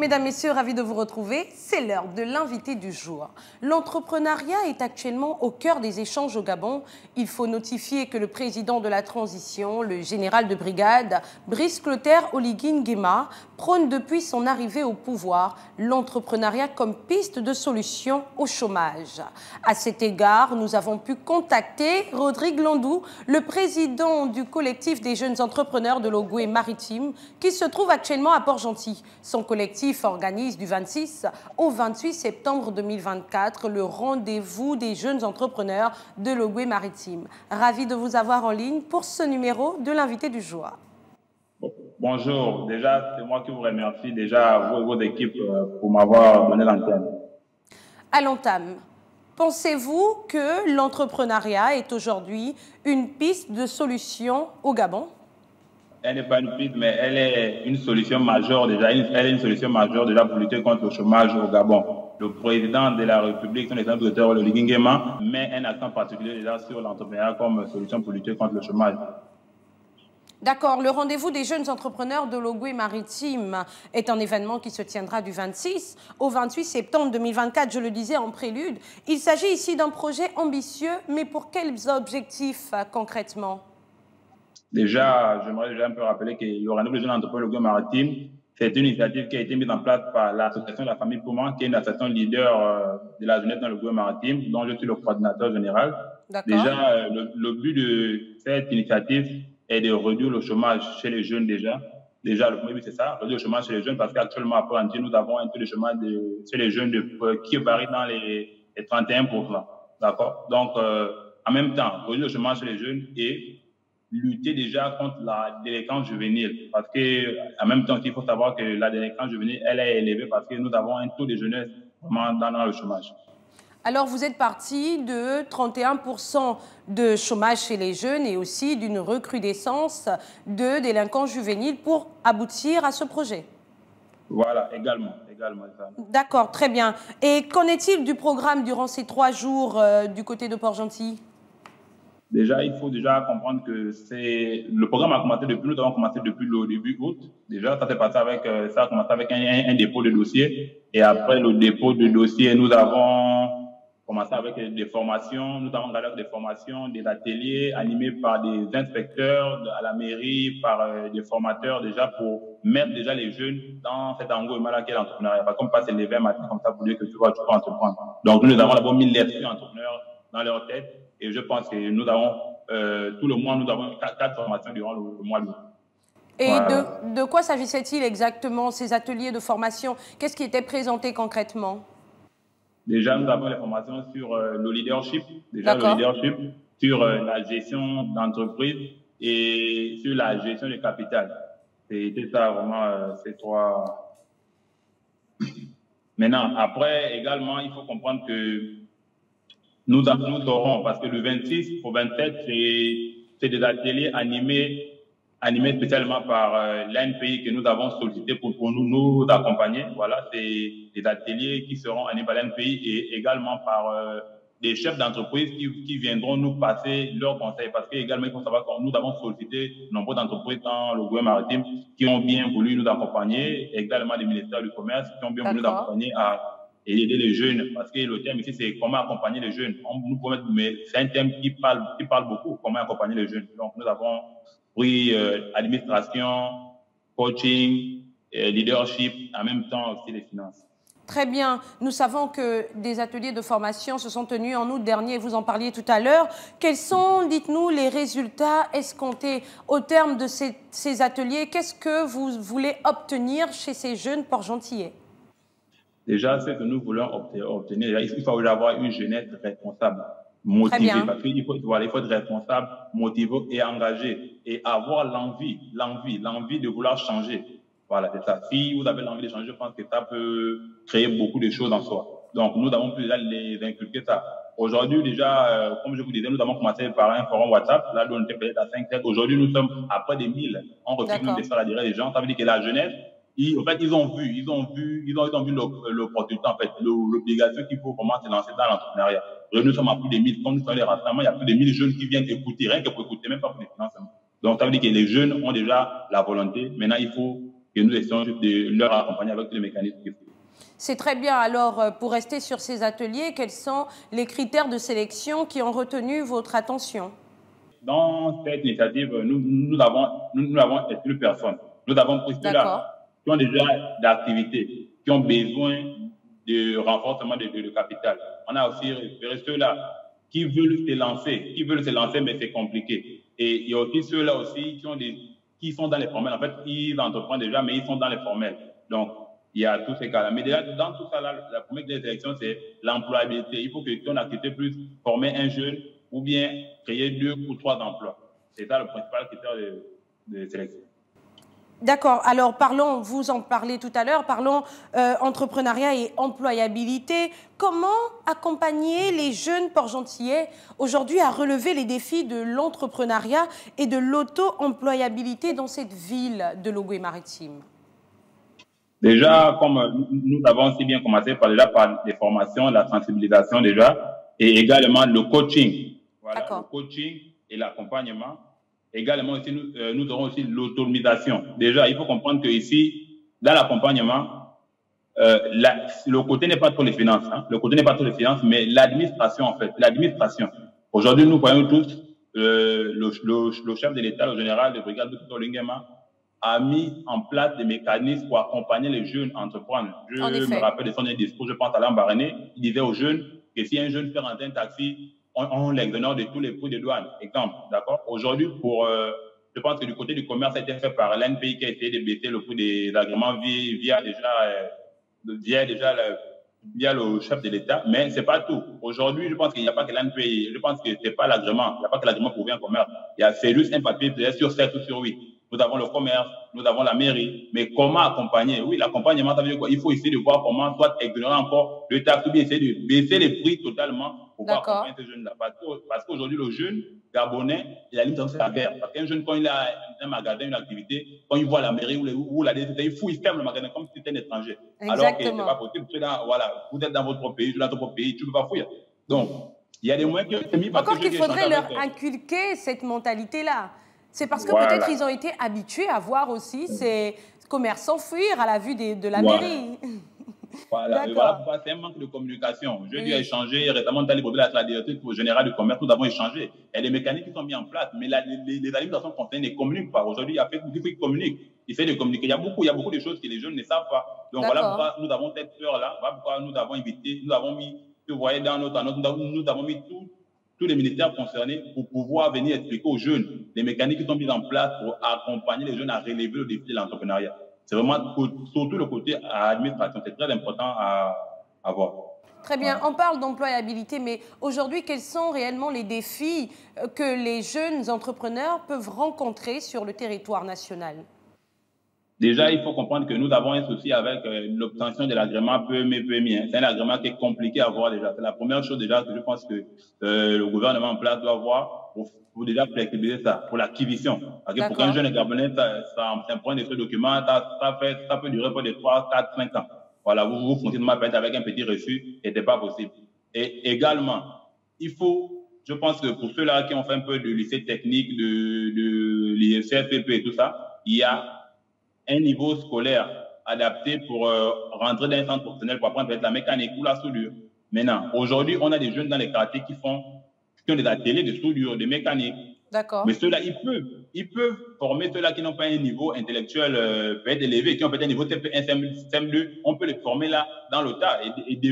Mesdames, Messieurs, ravi de vous retrouver. C'est l'heure de l'invité du jour. L'entrepreneuriat est actuellement au cœur des échanges au Gabon. Il faut notifier que le président de la transition, le général de brigade, Brice Clotaire Oligui Nguema, prône depuis son arrivée au pouvoir l'entrepreneuriat comme piste de solution au chômage. À cet égard, nous avons pu contacter Rodrigue Landou, le président du collectif des jeunes entrepreneurs de l'Ogooué maritime, qui se trouve actuellement à Port-Gentil. Son collectif organise du 26 au 28 septembre 2024 le rendez-vous des jeunes entrepreneurs de l'Ogooué maritime. Ravi de vous avoir en ligne pour ce numéro de l'invité du jour. Bonjour, déjà c'est moi qui vous remercie déjà vous et vos équipes pour m'avoir donné l'antenne. À l'entame, pensez-vous que l'entrepreneuriat est aujourd'hui une piste de solution au Gabon? Elle n'est pas une piste, mais elle est une solution majeure déjà. Elle est une solution majeure déjà pour lutter contre le chômage au Gabon. Le président de la République, son excellence docteur Oligui Nguema, met un accent particulier déjà sur l'entrepreneuriat comme solution pour lutter contre le chômage. D'accord. Le rendez-vous des jeunes entrepreneurs de l'Ogooué maritime est un événement qui se tiendra du 26 au 28 septembre 2024, je le disais en prélude. Il s'agit ici d'un projet ambitieux, mais pour quels objectifs concrètement? Déjà, j'aimerais déjà un peu rappeler que le rendez-vous des jeunes entrepreneurs de l'Ogooué maritime, c'est une initiative qui a été mise en place par l'association de la famille Pouma, qui est une association leader de la jeunesse dans l'Ogooué maritime, dont je suis le coordinateur général. Déjà, le but de cette initiative est de réduire le chômage chez les jeunes déjà. Déjà, le premier but, c'est ça, réduire le chômage chez les jeunes, parce qu'actuellement, à Port-Gentil, nous avons un taux de chômage chez les jeunes qui varie dans les 31%. D'accord? Donc, en même temps, réduire le chômage chez les jeunes et lutter déjà contre la délinquance juvénile. Parce que, en même temps, il faut savoir que la délinquance juvénile, elle est élevée parce que nous avons un taux de jeunesse vraiment dans le chômage. Alors, vous êtes parti de 31% de chômage chez les jeunes et aussi d'une recrudescence de délinquance juvénile pour aboutir à ce projet. Voilà, également. D'accord, très bien. Et qu'en est-il du programme durant ces 3 jours du côté de Port-Gentil? Déjà, il faut déjà comprendre que le programme a commencé nous avons commencé depuis le début août. Déjà, ça a commencé avec un dépôt de dossier. Et après le dépôt de dossier, nous avons commencé avec des formations. Nous avons regardé des formations, des ateliers animés par des inspecteurs à la mairie, par des formateurs déjà pour mettre déjà les jeunes dans cet engouement-là qu'est l'entrepreneuriat. Pas comme passer les 20 matins comme ça pour dire que tu vas entreprendre. Donc, nous avons d'abord mis l'esprit entrepreneur dans leur tête. Et je pense que nous avons, tout le mois, nous avons 4 formations durant le mois d'août. Et voilà. De quoi s'agissait-il exactement, ces ateliers de formation? Qu'est-ce qui était présenté concrètement? Déjà, nous avons les formations sur le leadership, sur la gestion d'entreprise et sur la gestion du capital. C'était ça vraiment, ces 3. Maintenant, après, également, il faut comprendre que nous aurons, parce que le 26 au 27, c'est des ateliers animés spécialement par l'ANPI que nous avons sollicité pour nous accompagner. Voilà, c'est des ateliers qui seront animés par l'ANPI et également par des chefs d'entreprise qui viendront nous passer leurs conseils. Parce qu'également, il faut savoir que nous avons sollicité nombreuses entreprises dans le gouvernement maritime qui ont bien voulu nous accompagner, également des ministères du Commerce qui ont bien voulu nous accompagner et aider les jeunes, parce que le thème ici, c'est comment accompagner les jeunes. Mais c'est un thème qui parle beaucoup, comment accompagner les jeunes. Donc, nous avons pris administration, coaching, leadership, en même temps aussi les finances. Très bien. Nous savons que des ateliers de formation se sont tenus en août dernier, vous en parliez tout à l'heure. Quels sont, dites-nous, les résultats escomptés au terme de ces ateliers? Qu'est-ce que vous voulez obtenir chez ces jeunes Port-Gentillais? Déjà, ce que nous voulons obtenir, il faut avoir une jeunesse responsable, motivée. Parce qu'il faut être responsable, motivé et engagé. Et avoir l'envie de vouloir changer. Voilà, c'est ça. Si vous avez l'envie de changer, je pense que ça peut créer beaucoup de choses en soi. Donc, nous avons pu déjà les inculquer ça. Aujourd'hui, déjà, comme je vous disais, nous avons commencé par un forum WhatsApp. Là, on était peut-être à 5-7. Aujourd'hui, nous sommes à près de 1000. On recrute même des salariés des gens. Ça veut dire que la jeunesse, en fait, ils ont vu l'opportunité, en fait, l'obligation qu'il faut vraiment se lancer dans l'entrepreneuriat. Nous sommes à plus de 1000. Comme nous sommes les rassemblements, il y a plus de 1000 jeunes qui viennent écouter, rien que pour écouter, même pas pour les financements. Donc, ça veut dire que les jeunes ont déjà la volonté. Maintenant, il faut et nous essayons de leur accompagner avec tous les mécanismes qu'il faut. C'est très bien. Alors, pour rester sur ces ateliers, quels sont les critères de sélection qui ont retenu votre attention? Dans cette initiative, nous avons exclu personne. Nous avons pris ceux-là qui ont déjà d'activités, qui ont besoin de renforcement de capital. On a aussi référé ceux-là qui veulent se lancer, mais c'est compliqué. Et il y a aussi ceux-là aussi qui sont dans les formels. En fait, ils entreprennent déjà, mais ils sont dans les formels. Donc, il y a tous ces cas-là. Mais déjà, dans tout ça, là, la première des sélections, c'est l'employabilité. Il faut que ton activité puisse former un jeune ou bien créer 2 ou 3 emplois. C'est ça le principal critère de sélection. D'accord. Alors, parlons, vous en parlez tout à l'heure, parlons entrepreneuriat et employabilité. Comment accompagner les jeunes port-gentillais aujourd'hui à relever les défis de l'entrepreneuriat et de l'auto-employabilité dans cette ville de Logoué-Maritime? Déjà, comme nous avons si bien commencé par les formations, la sensibilisation déjà, et également le coaching. Voilà, le coaching et l'accompagnement. Également, aussi, nous aurons aussi l'autonomisation. Déjà, il faut comprendre que ici, dans l'accompagnement, le côté n'est pas trop les finances. Hein. Le côté n'est pas trop les finances, mais l'administration, en fait. L'administration. Aujourd'hui, nous voyons tous le chef de l'État, le général de brigade Victor Lingema, a mis en place des mécanismes pour accompagner les jeunes à entreprendre. Je me rappelle de son discours, je pense à Alain Barané, il disait aux jeunes que si un jeune fait rentrer un taxi, on l'exonère de tous les prix de douane. Exemple, d'accord? Aujourd'hui, je pense que du côté du commerce, ça a été fait par l'ANPI qui a essayé de baisser le prix des agréments via le chef de l'État, mais c'est pas tout. Aujourd'hui, je pense qu'il n'y a pas que l'ANPI, je pense que c'est pas l'agrément, il n'y a pas que l'agrément pour ouvrir un commerce. C'est juste un papier peut-être sur 7 ou sur 8. Nous avons le commerce, nous avons la mairie, mais comment accompagner? Oui, l'accompagnement, ça veut dire quoi? Il faut essayer de voir comment soit exonérer encore le taxe ou bien essayer de baisser les prix totalement pour pouvoir accompagner ces jeunes-là. Parce qu'aujourd'hui, le jeune gabonais, il a limite à faire. Parce qu'un jeune, quand il a un magasin, une activité, quand il voit la mairie ou la DCT, il ferme le magasin comme si c'était un étranger. Exactement. Alors que c'est pas possible. Voilà, vous êtes dans votre pays, je suis dans votre pays, tu ne peux pas fouiller. Donc, il y a des moyens qui ont mis parce encore qu'il faudrait leur inculquer cette mentalité-là. C'est parce que peut-être ils ont été habitués à voir aussi ces commerçants fuir à la vue de la mairie. Voilà, c'est un manque de communication. Je lui ai échangé récemment dans les problèmes de la directrice générale du commerce, nous avons échangé. Il y a des mécanismes qui sont mis en place, mais les administrations concernées ne communiquent pas. Aujourd'hui, il y a Facebook qui communique, il fait de communiquer. Il y a beaucoup de choses que les jeunes ne savent pas. Donc voilà pourquoi nous avons cette peur-là, voilà pourquoi nous avons invité, nous avons mis, vous voyez dans notre annonce, nous avons mis tous les ministères concernés pour pouvoir venir expliquer aux jeunes les mécanismes qui sont mis en place pour accompagner les jeunes à relever le défi de l'entrepreneuriat. C'est vraiment surtout le côté administration, c'est très important à avoir. Très bien, on parle d'employabilité, mais aujourd'hui, quels sont réellement les défis que les jeunes entrepreneurs peuvent rencontrer sur le territoire national? Déjà, il faut comprendre que nous avons un souci avec l'obtention de l'agrément PME-PMI. C'est un agrément qui est compliqué à avoir déjà. C'est la première chose déjà que je pense que le gouvernement en place doit avoir pour déjà flexibiliser ça, pour l'acquisition. Pour qu'un jeune Gabonais, ça prend des documents, ça peut durer pour des 3, 4, 5 ans. Voilà, vous fonctionnez peut-être avec un petit reçu et c'est pas possible. Et également, il faut, je pense que pour ceux-là qui ont fait un peu de lycée technique, de l'IFCFP et tout ça, il y a un niveau scolaire adapté pour rentrer dans un centre professionnel pour apprendre peut-être la mécanique ou la soudure. Maintenant, aujourd'hui, on a des jeunes dans les quartiers qui ont des ateliers de soudure, de mécanique. D'accord. Mais ceux-là, ils peuvent former ceux-là qui n'ont pas un niveau intellectuel peut-être élevé, qui ont peut-être un niveau CP1, CM2, on peut les former là dans le tas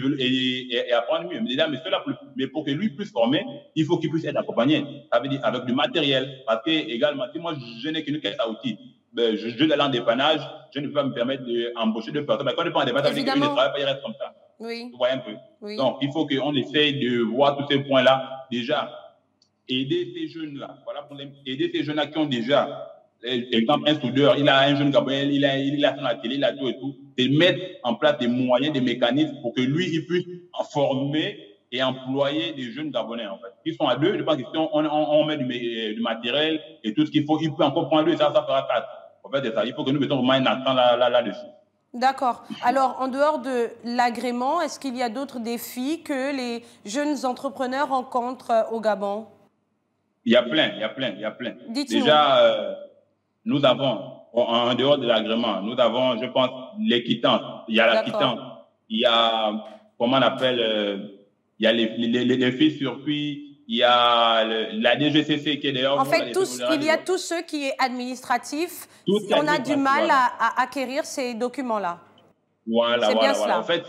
et apprendre mieux. Mais ceux-là, mais pour que lui puisse former, il faut qu'il puisse être accompagné avec du matériel. Parce que également, si moi je n'ai qu'une caisse à outils, je vais aller en dépannage, je ne peux pas me permettre d'embaucher 2 personnes. Mais quand je prends en dépannage, ça veut dire qu'ils ne travaillent pas, ils restent comme ça. Oui. Vous voyez un peu. Oui. Donc, il faut qu'on essaye de voir tous ces points-là. Déjà, aider ces jeunes-là. Voilà pour aider ces jeunes-là qui ont déjà, exemple, un soudeur, il a un jeune Gabonais, il a son atelier, il a tout et tout. Et mettre en place des moyens, des mécanismes pour que lui, il puisse former et employer des jeunes Gabonais, en fait. Ils sont à 2, je pense que si on met du matériel et tout ce qu'il faut, il peut encore prendre 2 et ça fera 4. En fait, c'est ça. Il faut que nous mettons vraiment un accent là-dessus. D'accord. Alors, en dehors de l'agrément, est-ce qu'il y a d'autres défis que les jeunes entrepreneurs rencontrent au Gabon? Il y a plein. Dites-nous. Déjà, nous avons en dehors de l'agrément, nous avons, je pense, les quittances. Il y a la quittance, il y a, comment on appelle, il y a les faits surpuis, il y a la DGCC qui est d'ailleurs... En fait, il y a tous ceux qui est administratif, on a du mal à acquérir ces documents-là. Voilà, c'est bien cela. En fait,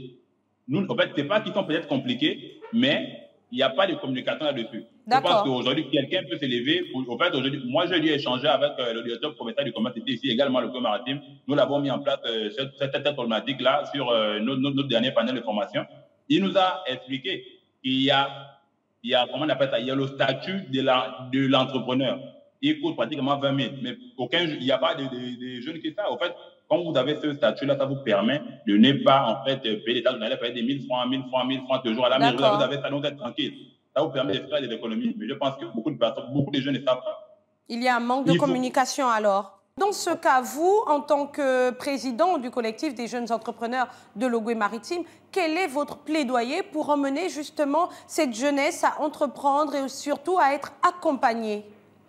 c'est pas qu'ils sont peut-être compliqués, mais il n'y a pas de communication là-dessus. Je pense qu'aujourd'hui, quelqu'un peut se lever. En fait, aujourd'hui, moi, je lui ai échangé avec le directeur provincial du commerce ici, également le commerce maritime. Nous l'avons mis en place, cette problématique-là, sur notre dernier panel de formation. Il nous a expliqué qu'il y a, comment on appelle ça, il y a le statut de l'entrepreneur. Il coûte pratiquement 20 000, mais il n'y a pas de jeunes qui ça. En fait, quand vous avez ce statut-là, ça vous permet de ne pas, en fait, payer des taxes. Vous allez payer des 1000 francs, 1000 francs, 1000 francs toujours à la mairie. Vous avez ça, donc être tranquille. Ça vous permet de faire des économies. Mais je pense que beaucoup de jeunes ne savent pas. Il y a un manque de communication alors. Dans ce cas, vous, en tant que président du collectif des jeunes entrepreneurs de l'Ogooué Maritime, quel est votre plaidoyer pour emmener justement cette jeunesse à entreprendre et surtout à être accompagnée?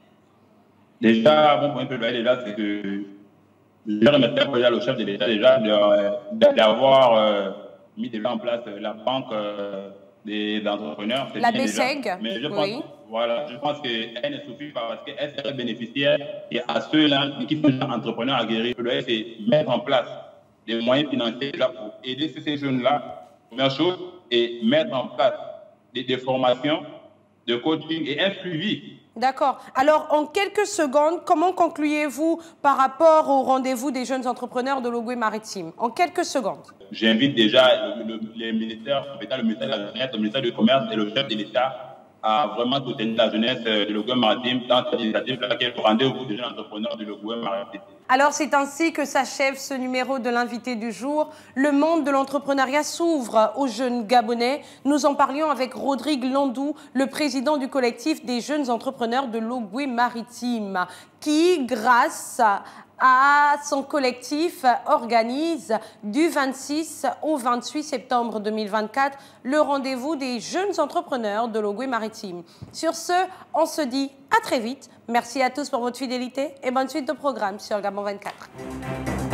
Déjà, mon point de plaidoyer, c'est que je remercie déjà le chef de l'État déjà d'avoir mis déjà en place la banque des entrepreneurs. La BCEG, mais je pense, voilà, je pense qu'elle ne suffit pas parce qu'elle serait bénéficiaire et à ceux-là qui sont entrepreneurs aguerris, c'est mettre en place des moyens financiers là pour aider ces jeunes-là, première chose, et mettre en place des formations de coaching et un suivi. D'accord. Alors, en quelques secondes, comment concluez-vous par rapport au rendez-vous des jeunes entrepreneurs de l'Ogooué Maritime? En quelques secondes. J'invite déjà les ministères, le ministère de la Jeunesse, le ministère du Commerce et le chef de l'État à vraiment soutenir la jeunesse de l'Ogooué Maritime dans cette initiative-là qui est le rendez-vous des jeunes entrepreneurs de l'Ogooué Maritime. Alors, c'est ainsi que s'achève ce numéro de l'invité du jour. Le monde de l'entrepreneuriat s'ouvre aux jeunes Gabonais. Nous en parlions avec Rodrigue Landou, le président du collectif des jeunes entrepreneurs de l'Ogooué Maritime, qui, grâce à son collectif, organise du 26 au 28 septembre 2024 le rendez-vous des jeunes entrepreneurs de l'Ogooué Maritime. Sur ce, on se dit à très vite. Merci à tous pour votre fidélité et bonne suite de programme sur Gabon 24.